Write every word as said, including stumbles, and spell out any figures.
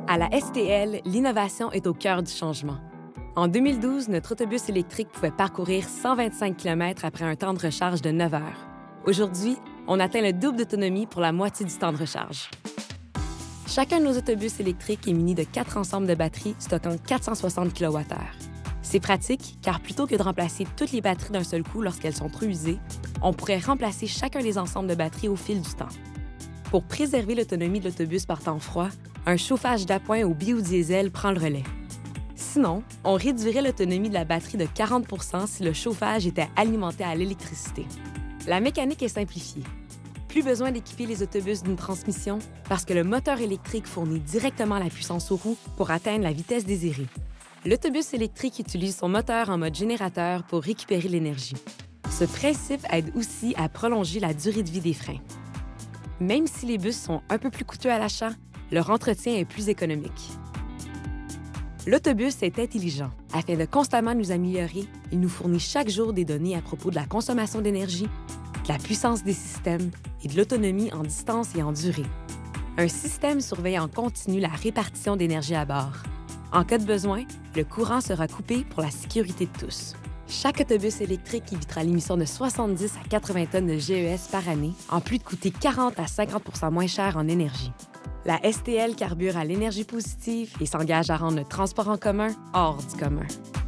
À la S T L, l'innovation est au cœur du changement. En deux mille douze, notre autobus électrique pouvait parcourir cent vingt-cinq kilomètres après un temps de recharge de neuf heures. Aujourd'hui, on atteint le double d'autonomie pour la moitié du temps de recharge. Chacun de nos autobus électriques est muni de quatre ensembles de batteries stockant quatre cent soixante kilowattheures. C'est pratique car plutôt que de remplacer toutes les batteries d'un seul coup lorsqu'elles sont trop usées, on pourrait remplacer chacun des ensembles de batteries au fil du temps. Pour préserver l'autonomie de l'autobus par temps froid, un chauffage d'appoint au biodiesel prend le relais. Sinon, on réduirait l'autonomie de la batterie de quarante pour cent si le chauffage était alimenté à l'électricité. La mécanique est simplifiée. Plus besoin d'équiper les autobus d'une transmission parce que le moteur électrique fournit directement la puissance aux roues pour atteindre la vitesse désirée. L'autobus électrique utilise son moteur en mode générateur pour récupérer l'énergie. Ce principe aide aussi à prolonger la durée de vie des freins. Même si les bus sont un peu plus coûteux à l'achat, leur entretien est plus économique. L'autobus est intelligent. Afin de constamment nous améliorer, il nous fournit chaque jour des données à propos de la consommation d'énergie, de la puissance des systèmes et de l'autonomie en distance et en durée. Un système surveille en continu la répartition d'énergie à bord. En cas de besoin, le courant sera coupé pour la sécurité de tous. Chaque autobus électrique évitera l'émission de soixante-dix à quatre-vingts tonnes de G E S par année, en plus de coûter quarante à cinquante pour cent moins cher en énergie. La S T L carbure à l'énergie positive et s'engage à rendre le transport en commun hors du commun.